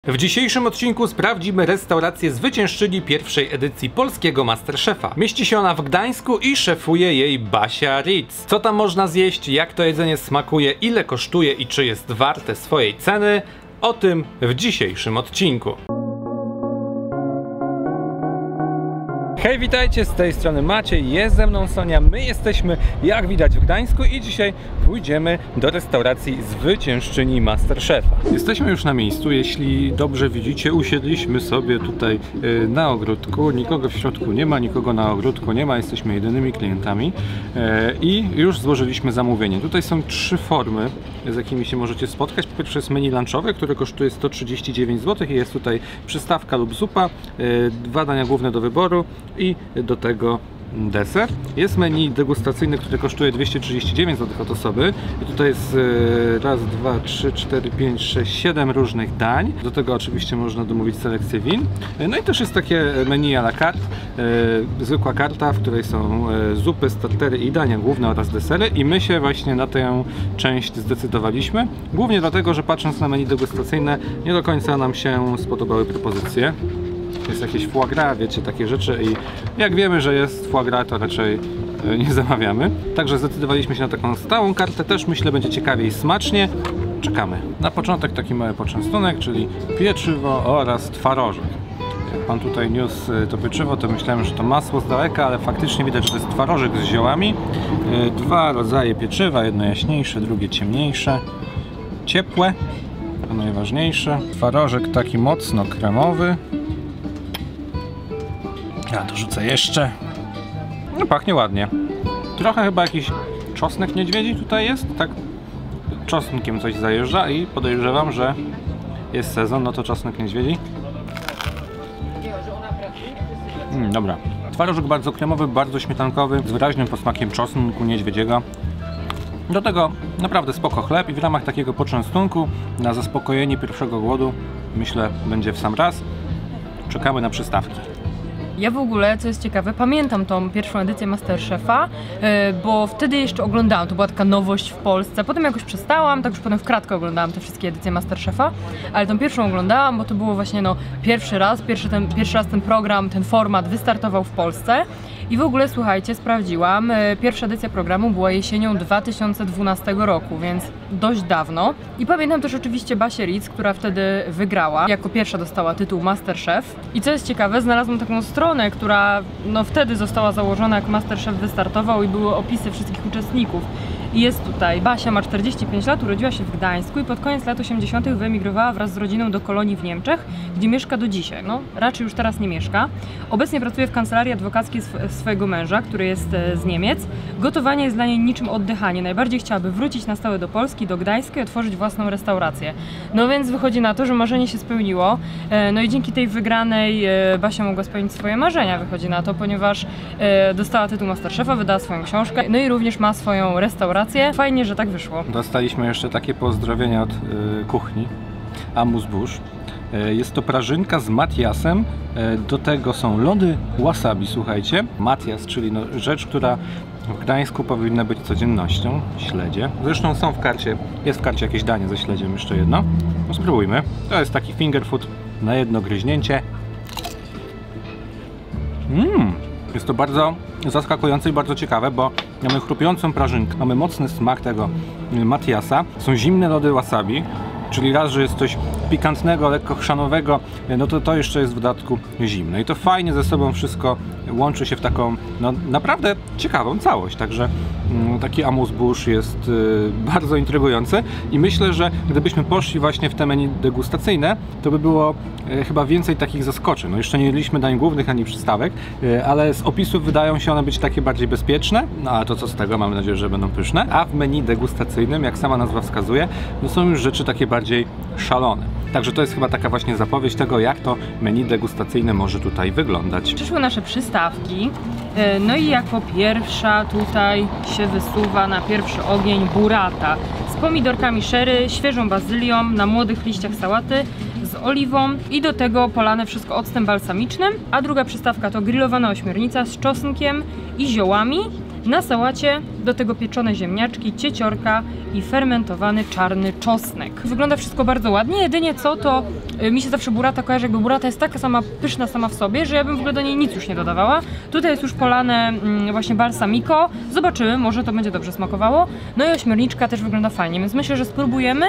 W dzisiejszym odcinku sprawdzimy restaurację zwyciężczyni pierwszej edycji polskiego Masterchefa. Mieści się ona w Gdańsku i szefuje jej Basia Ritz. Co tam można zjeść, jak to jedzenie smakuje, ile kosztuje i czy jest warte swojej ceny? O tym w dzisiejszym odcinku. Hej, witajcie, z tej strony Maciej, jest ze mną Sonia, my jesteśmy jak widać w Gdańsku i dzisiaj pójdziemy do restauracji zwyciężczyni Masterchefa. Jesteśmy już na miejscu, jeśli dobrze widzicie, usiedliśmy sobie tutaj na ogródku, nikogo w środku nie ma, nikogo na ogródku nie ma, jesteśmy jedynymi klientami i już złożyliśmy zamówienie. Tutaj są trzy formy, z jakimi się możecie spotkać. Po pierwsze jest menu lunchowe, które kosztuje 139 zł i jest tutaj przystawka lub zupa, dwa dania główne do wyboru i do tego deser. Jest menu degustacyjne, które kosztuje 239 zł od osoby. I tutaj jest raz, dwa, trzy, cztery, pięć, sześć, 7 różnych dań. Do tego oczywiście można domówić selekcję win. No i też jest takie menu à la carte, zwykła karta, w której są zupy, startery i dania główne oraz desery. I my się właśnie na tę część zdecydowaliśmy. Głównie dlatego, że patrząc na menu degustacyjne, nie do końca nam się spodobały propozycje. Jest jakieś foie gras, wiecie, takie rzeczy i jak wiemy, że jest foie gras, to raczej nie zamawiamy. Także zdecydowaliśmy się na taką stałą kartę, też myślę będzie ciekawie i smacznie. Czekamy. Na początek taki mały poczęstunek, czyli pieczywo oraz twarożek. Jak pan tutaj niósł to pieczywo, to myślałem, że to masło z daleka, ale faktycznie widać, że to jest twarożek z ziołami. Dwa rodzaje pieczywa, jedno jaśniejsze, drugie ciemniejsze. Ciepłe, to najważniejsze. Twarożek taki mocno kremowy. Ja dorzucę jeszcze. No pachnie ładnie. Trochę chyba jakiś czosnek niedźwiedzi tutaj jest. Tak czosnkiem coś zajeżdża i podejrzewam, że jest sezon, no to czosnek niedźwiedzi. Dobra. Twarożek bardzo kremowy, bardzo śmietankowy, z wyraźnym posmakiem czosnku niedźwiedziego. Do tego naprawdę spoko chleb i w ramach takiego poczęstunku na zaspokojenie pierwszego głodu myślę będzie w sam raz. Czekamy na przystawki. Ja w ogóle, co jest ciekawe, pamiętam tą pierwszą edycję Masterchefa, bo wtedy jeszcze oglądałam, to była taka nowość w Polsce. Potem jakoś przestałam, tak już potem w kratkę oglądałam te wszystkie edycje Masterchefa, ale tą pierwszą oglądałam, bo to było właśnie pierwszy raz ten program, ten format wystartował w Polsce. I w ogóle, słuchajcie, sprawdziłam, pierwsza edycja programu była jesienią 2012 roku, więc dość dawno. I pamiętam też oczywiście Basię Ritz, która wtedy wygrała, jako pierwsza dostała tytuł Masterchef. I co jest ciekawe, znalazłam taką stronę, która wtedy została założona, jak Masterchef wystartował i były opisy wszystkich uczestników. I jest tutaj, Basia ma 45 lat, urodziła się w Gdańsku i pod koniec lat 80. wyemigrowała wraz z rodziną do kolonii w Niemczech, gdzie mieszka do dzisiaj. Raczej już teraz nie mieszka. Obecnie pracuje w kancelarii adwokackiej swojego męża, który jest z Niemiec. Gotowanie jest dla niej niczym oddychanie. Najbardziej chciałaby wrócić na stałe do Polski, do Gdańska i otworzyć własną restaurację. No więc wychodzi na to, że marzenie się spełniło. No i dzięki tej wygranej Basia mogła spełnić swoje marzenia, wychodzi na to, ponieważ dostała tytuł Masterchefa, wydała swoją książkę, no i również ma swoją restaurację. Fajnie, że tak wyszło. Dostaliśmy jeszcze takie pozdrowienia od kuchni Amuse-Bouche. Jest to prażynka z Matiasem, do tego są lody wasabi, słuchajcie. Matias, czyli rzecz, która w Gdańsku powinna być codziennością. Śledzie. Zresztą są w karcie, jest w karcie jakieś danie ze śledziem, jeszcze jedno. No spróbujmy. To jest taki finger food na jedno gryźnięcie. Jest to bardzo zaskakujące i bardzo ciekawe, bo mamy chrupiącą prażynkę, mamy mocny smak tego Matiasa, są zimne lody wasabi, czyli raz, że jest coś pikantnego, lekko chrzanowego, no to jeszcze jest w dodatku zimne i to fajnie ze sobą wszystko łączy się w taką naprawdę ciekawą całość, także taki Amuse-Bouche jest bardzo intrygujący i myślę, że gdybyśmy poszli właśnie w te menu degustacyjne, to by było chyba więcej takich zaskoczeń. Jeszcze nie jedliśmy dań głównych ani przystawek, ale z opisów wydają się one być takie bardziej bezpieczne, a to co z tego, mamy nadzieję, że będą pyszne, a w menu degustacyjnym, jak sama nazwa wskazuje, są już rzeczy takie bardziej szalone. Także to jest chyba taka właśnie zapowiedź tego, jak to menu degustacyjne może tutaj wyglądać. Przyszły nasze przystawki, no i jako pierwsza tutaj się wysuwa na pierwszy ogień burrata z pomidorkami sherry, świeżą bazylią, na młodych liściach sałaty, z oliwą i do tego polane wszystko octem balsamicznym, a druga przystawka to grillowana ośmiornica z czosnkiem i ziołami. Na sałacie do tego pieczone ziemniaczki, cieciorka i fermentowany czarny czosnek. Wygląda wszystko bardzo ładnie, jedynie co to mi się zawsze burrata kojarzy, jakby burrata jest taka sama pyszna sama w sobie, że ja bym w ogóle do niej nic już nie dodawała. Tutaj jest już polane właśnie balsamico, zobaczymy, może to będzie dobrze smakowało. No i ośmiorniczka też wygląda fajnie, więc myślę, że spróbujemy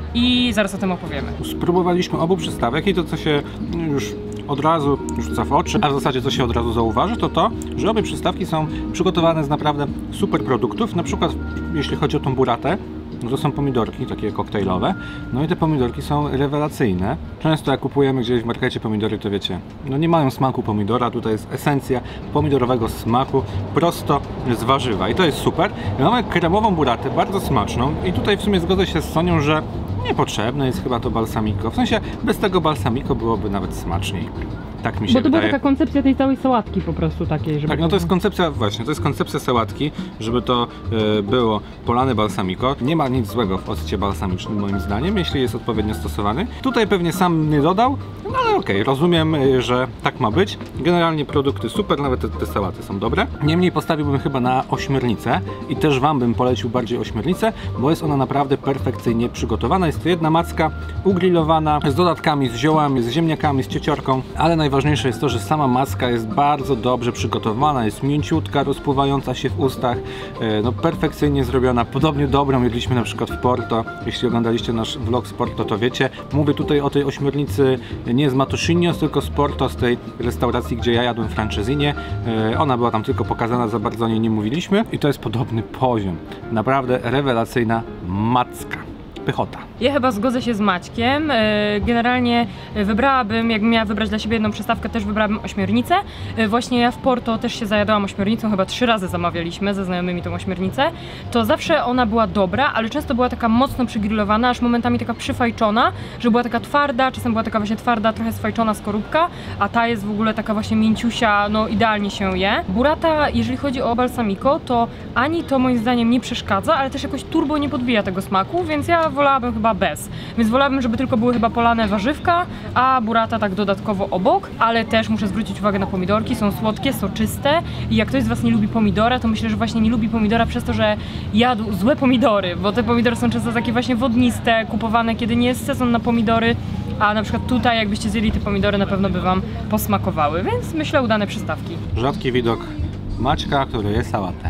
i zaraz o tym opowiemy. Spróbowaliśmy obu przystawek i to, co się już od razu rzuca w oczy, a w zasadzie co się od razu zauważy, to, że obie przystawki są przygotowane z naprawdę super produktów. Na przykład jeśli chodzi o tą burratę, to są pomidorki takie koktajlowe, no i te pomidorki są rewelacyjne. Często jak kupujemy gdzieś w markecie pomidory, to wiecie, no nie mają smaku pomidora, tutaj jest esencja pomidorowego smaku prosto z warzywa i to jest super. Mamy kremową burratę, bardzo smaczną i tutaj w sumie zgodzę się z Sonią, że niepotrzebne jest chyba to balsamico. W sensie bez tego balsamico byłoby nawet smaczniej. Tak mi się wydaje. Bo to była taka koncepcja tej całej sałatki po prostu takiej, żeby... Tak, no to jest koncepcja, właśnie, to jest koncepcja sałatki, żeby to było polane balsamico. Nie ma nic złego w occie balsamicznym moim zdaniem, jeśli jest odpowiednio stosowany. Tutaj pewnie sam nie dodał, no ale okej, rozumiem, że tak ma być. Generalnie produkty super, nawet te sałaty są dobre. Niemniej postawiłbym chyba na ośmiornicę i też Wam bym polecił bardziej ośmiornicę, bo jest ona naprawdę perfekcyjnie przygotowana. Jest to jedna macka ugrillowana z dodatkami, z ziołami, z ziemniakami, z cieciorką, ale najważniejsze jest to, że sama macka jest bardzo dobrze przygotowana, jest mięciutka, rozpływająca się w ustach, no perfekcyjnie zrobiona. Podobnie dobrą jedliśmy na przykład w Porto. Jeśli oglądaliście nasz vlog z Porto, to wiecie. Mówię tutaj o tej ośmiornicy nie z Matosinhos, tylko z Porto, z tej restauracji, gdzie ja jadłem francezinie. Ona była tam tylko pokazana, za bardzo o niej nie mówiliśmy i to jest podobny poziom. Naprawdę rewelacyjna macka. Pychota. Ja chyba zgodzę się z Maćkiem. Generalnie wybrałabym, jakbym miała wybrać dla siebie jedną przystawkę, też wybrałabym ośmiornicę. Właśnie ja w Porto też się zajadałam ośmiornicą, chyba 3 razy zamawialiśmy ze znajomymi tą ośmiornicę. To zawsze ona była dobra, ale często była taka mocno przygrillowana, aż momentami taka przyfajczona, że była taka twarda, czasem była taka właśnie twarda, trochę sfajczona skorupka, a ta jest w ogóle taka właśnie mięciusia, no idealnie się je. Burrata, jeżeli chodzi o balsamico, to ani to moim zdaniem nie przeszkadza, ale też jakoś turbo nie podbija tego smaku, więc ja wolałabym chyba bez. Więc wolałabym, żeby tylko były chyba polane warzywka, a burrata tak dodatkowo obok, ale też muszę zwrócić uwagę na pomidorki, są słodkie, soczyste i jak ktoś z Was nie lubi pomidora, to myślę, że właśnie nie lubi pomidora przez to, że jadł złe pomidory, bo te pomidory są często takie właśnie wodniste, kupowane kiedy nie jest sezon na pomidory, a na przykład tutaj jakbyście zjedli te pomidory, na pewno by Wam posmakowały, więc myślę udane przystawki. Rzadki widok Maćka, który je sałatę.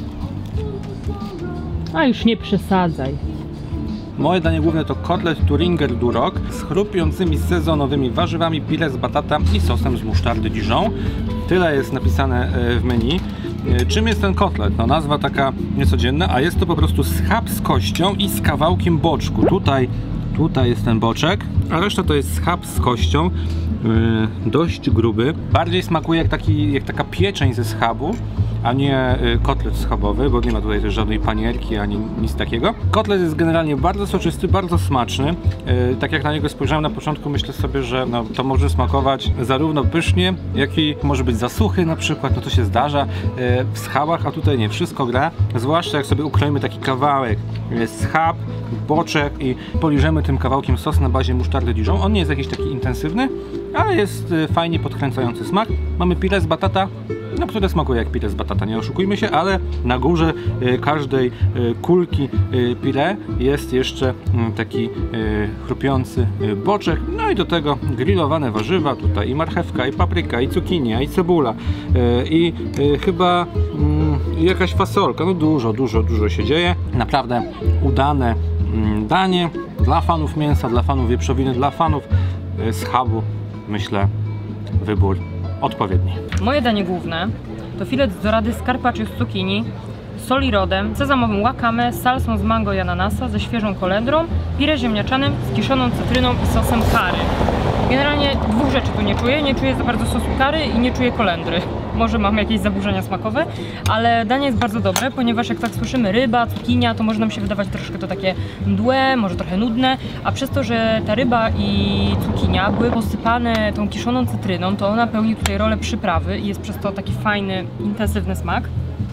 A już nie przesadzaj. Moje danie główne to kotlet Thuringer Duroc z chrupiącymi sezonowymi warzywami, pile z batata i sosem z musztardy Dijon. Tyle jest napisane w menu. Czym jest ten kotlet? No nazwa taka niecodzienna, a jest to po prostu schab z kością i z kawałkiem boczku. Tutaj jest ten boczek, a reszta to jest schab z kością, dość gruby. Bardziej smakuje jak taka pieczeń ze schabu, a nie kotlet schabowy, bo nie ma tutaj też żadnej panierki ani nic takiego. Kotlet jest generalnie bardzo soczysty, bardzo smaczny. Tak jak na niego spojrzałem na początku, myślę sobie, że no, to może smakować zarówno pysznie, jak i może być za suchy na przykład, no to się zdarza w schabach, a tutaj nie, wszystko gra. Zwłaszcza jak sobie ukroimy taki kawałek schab, boczek i poliżemy tym kawałkiem sos na bazie musztardy Dijon. On nie jest jakiś taki intensywny, ale jest fajnie podkręcający smak. Mamy pire z batata, no, które smakuje jak pire z batata, nie oszukujmy się, ale na górze każdej kulki pire jest jeszcze taki chrupiący boczek, no i do tego grillowane warzywa, tutaj i marchewka, i papryka, i cukinia, i cebula, i chyba jakaś fasolka, no dużo się dzieje. Naprawdę udane danie dla fanów mięsa, dla fanów wieprzowiny, dla fanów schabu, myślę, wybór odpowiedni. Moje danie główne to filet z dorady z carpaccio z zucchini, soli rodem, sezamowym wakame, salsą z mango i ananasa, ze świeżą kolendrą, pire ziemniaczanym, z kiszoną cytryną i sosem curry. Generalnie dwóch rzeczy tu nie czuję. Nie czuję za bardzo sosu curry i nie czuję kolendry. Może mam jakieś zaburzenia smakowe, ale danie jest bardzo dobre, ponieważ jak tak słyszymy ryba, cukinia, to może nam się wydawać troszkę to takie mdłe, może trochę nudne, a przez to, że ta ryba i cukinia były posypane tą kiszoną cytryną, to ona pełni tutaj rolę przyprawy i jest przez to taki fajny, intensywny smak.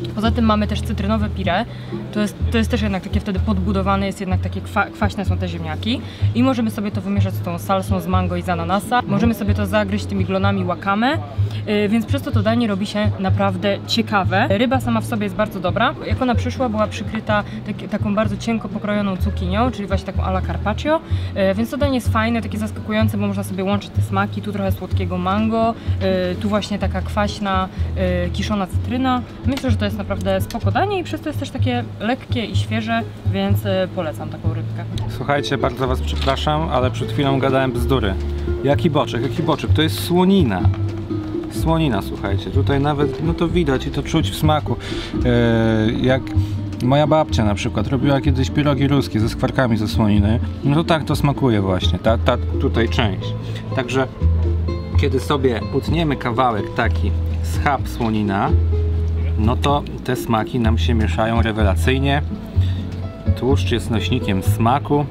Poza tym mamy też cytrynowe pire, to jest też jednak takie wtedy podbudowane, jest jednak takie kwaśne są te ziemniaki i możemy sobie to wymieszać z tą salsą z mango i z ananasa, możemy sobie to zagryźć tymi glonami wakame, więc przez to danie robi się naprawdę ciekawe. Ryba sama w sobie jest bardzo dobra, jak ona przyszła była przykryta taką bardzo cienko pokrojoną cukinią, czyli właśnie taką alla carpaccio, więc to danie jest fajne, takie zaskakujące, bo można sobie łączyć te smaki, tu trochę słodkiego mango, tu właśnie taka kwaśna, kiszona cytryna. Myślę, że to jest naprawdę spoko danie i przez to jest też takie lekkie i świeże, więc polecam taką rybkę. Słuchajcie, bardzo was przepraszam, ale przed chwilą gadałem bzdury. Jaki boczek, to jest słonina. Słonina, słuchajcie, tutaj nawet, no to widać i to czuć w smaku. Jak moja babcia na przykład robiła kiedyś pierogi ruskie ze skwarkami ze słoniny, no to tak to smakuje właśnie, ta tutaj część. Także kiedy sobie utniemy kawałek taki schab słonina, no to te smaki nam się mieszają rewelacyjnie. Tłuszcz jest nośnikiem smaku.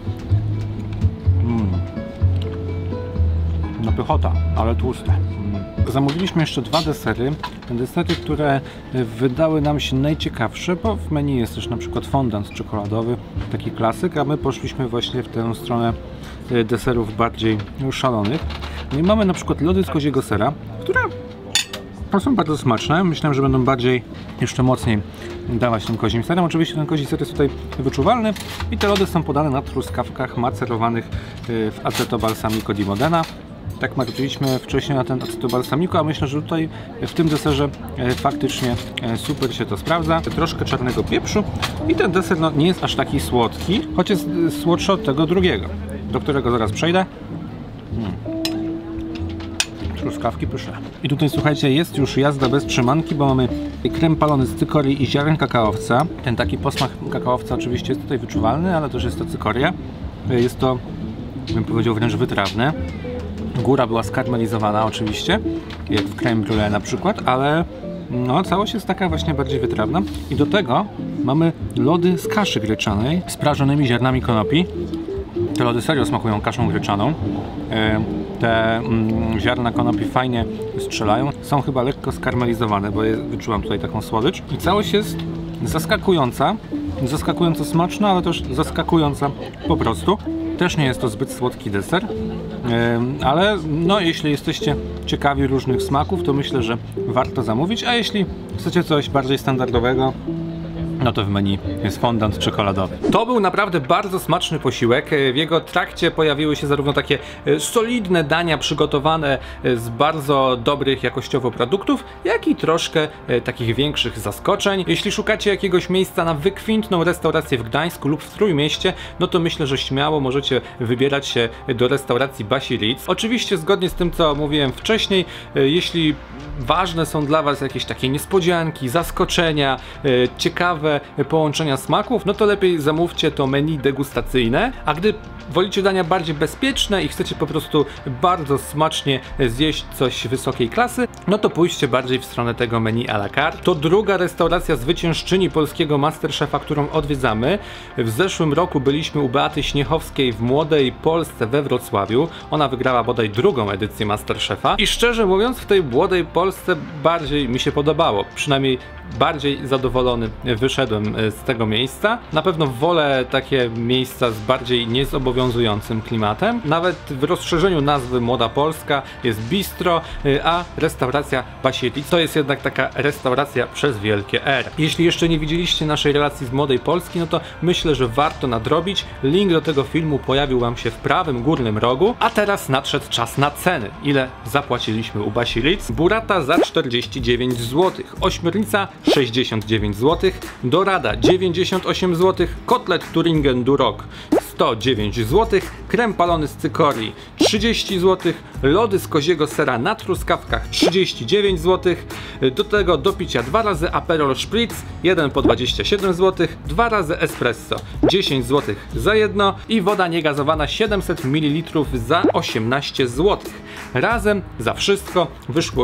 No pychota, ale tłuste. Zamówiliśmy jeszcze 2 desery. Desery, które wydały nam się najciekawsze, bo w menu jest też na przykład fondant czekoladowy, taki klasyk, a my poszliśmy właśnie w tę stronę deserów bardziej szalonych. No i mamy na przykład lody z koziego sera, które są bardzo smaczne. Myślałem, że będą bardziej, jeszcze mocniej dawać tym kozim serem. Oczywiście ten kozi ser jest tutaj wyczuwalny i te lody są podane na truskawkach macerowanych w aceto balsamico di Modena. Tak marzyliśmy wcześniej na ten aceto balsamico, a myślę, że tutaj w tym deserze faktycznie super się to sprawdza. Troszkę czarnego pieprzu i ten deser no, nie jest aż taki słodki, choć jest słodszy od tego drugiego, do którego zaraz przejdę. Truskawki pyszne. I tutaj słuchajcie, jest już jazda bez trzymanki, bo mamy krem palony z cykorii i ziaren kakaowca. Ten taki posmak kakaowca oczywiście jest tutaj wyczuwalny, ale też jest to cykoria. Jest to, bym powiedział, wręcz wytrawne. Góra była skarmelizowana oczywiście, jak w crème brûlée na przykład, ale no, całość jest taka właśnie bardziej wytrawna. I do tego mamy lody z kaszy gryczanej z prażonymi ziarnami konopi. Te lody serio smakują kaszą gryczaną. Te ziarna konopi fajnie strzelają. Są chyba lekko skarmelizowane, bo wyczułam tutaj taką słodycz. I całość jest zaskakująca. Zaskakująco smaczna, ale też zaskakująca po prostu. Też nie jest to zbyt słodki deser, ale no, jeśli jesteście ciekawi różnych smaków, to myślę, że warto zamówić. A jeśli chcecie coś bardziej standardowego, no to w menu jest fondant czekoladowy. To był naprawdę bardzo smaczny posiłek. W jego trakcie pojawiły się zarówno takie solidne dania przygotowane z bardzo dobrych jakościowo produktów, jak i troszkę takich większych zaskoczeń. Jeśli szukacie jakiegoś miejsca na wykwintną restaurację w Gdańsku lub w Trójmieście, no to myślę, że śmiało możecie wybierać się do restauracji Basilic. Oczywiście zgodnie z tym, co mówiłem wcześniej, jeśli ważne są dla Was jakieś takie niespodzianki, zaskoczenia, ciekawe połączenia smaków, no to lepiej zamówcie to menu degustacyjne, a gdy wolicie dania bardziej bezpieczne i chcecie po prostu bardzo smacznie zjeść coś wysokiej klasy, no to pójście bardziej w stronę tego menu à la carte. To druga restauracja zwyciężczyni polskiego Masterchefa, którą odwiedzamy. W zeszłym roku byliśmy u Beaty Śniechowskiej w Młodej Polsce we Wrocławiu. Ona wygrała bodaj drugą edycję Masterchefa i szczerze mówiąc w tej Młodej Polsce bardziej mi się podobało, przynajmniej bardziej zadowolony wyszedłem z tego miejsca. Na pewno wolę takie miejsca z bardziej niezobowiązującym klimatem. Nawet w rozszerzeniu nazwy Młoda Polska jest bistro, a restauracja Basilic to jest jednak taka restauracja przez wielkie R. Jeśli jeszcze nie widzieliście naszej relacji z Młodej Polski, no to myślę, że warto nadrobić. Link do tego filmu pojawił wam się w prawym górnym rogu. A teraz nadszedł czas na ceny. Ile zapłaciliśmy u Basilic? Burrata za 49 zł, ośmiornica 69 zł, dorada 98 zł, kotlet Thuringen Duroc 109 zł, krem palony z cykorii 30 zł, lody z koziego sera na truskawkach 39 zł, do tego do picia 2 razy Aperol Spritz, 1 po 27 zł, 2 razy espresso 10 zł za jedno i woda niegazowana 700 ml za 18 zł. Razem za wszystko wyszło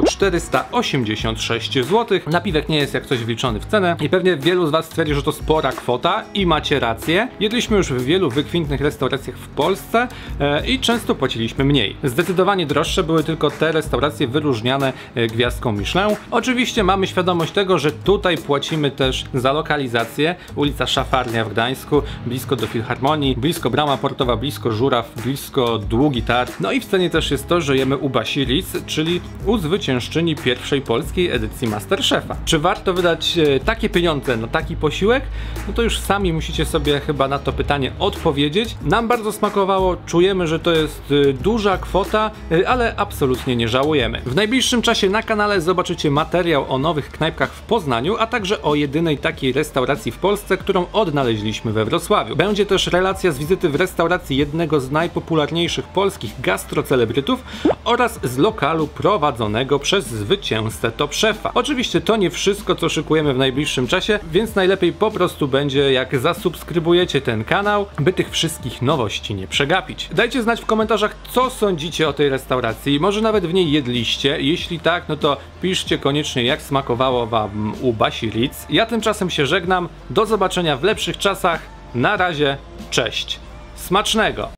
486 zł. Napiwek nie jest jak coś wliczony w cenę i pewnie wielu z Was stwierdzi, że to spora kwota i macie rację. Jedliśmy już w wielu wykwintnych pięknych restauracjach w Polsce i często płaciliśmy mniej. Zdecydowanie droższe były tylko te restauracje wyróżniane gwiazdką Michelin. Oczywiście mamy świadomość tego, że tutaj płacimy też za lokalizację. Ulica Szafarnia w Gdańsku, blisko do Filharmonii, blisko Brama Portowa, blisko Żuraw, blisko Długi Tar. No i w cenie też jest to, że jemy u Basi Ritz, czyli u zwyciężczyni pierwszej polskiej edycji MasterChefa. Czy warto wydać takie pieniądze na taki posiłek? No to już sami musicie sobie chyba na to pytanie odpowiedzieć. Nam bardzo smakowało, czujemy, że to jest duża kwota, ale absolutnie nie żałujemy. W najbliższym czasie na kanale zobaczycie materiał o nowych knajpkach w Poznaniu, a także o jedynej takiej restauracji w Polsce, którą odnaleźliśmy we Wrocławiu. Będzie też relacja z wizyty w restauracji jednego z najpopularniejszych polskich gastrocelebrytów oraz z lokalu prowadzonego przez zwycięzcę Top Chefa. Oczywiście to nie wszystko, co szykujemy w najbliższym czasie, więc najlepiej po prostu będzie, jak zasubskrybujecie ten kanał, by tych wszystkich nowości nie przegapić. Dajcie znać w komentarzach, co sądzicie o tej restauracji. Może nawet w niej jedliście. Jeśli tak, no to piszcie koniecznie, jak smakowało wam u Basi Ritz. Ja tymczasem się żegnam. Do zobaczenia w lepszych czasach. Na razie, cześć. Smacznego!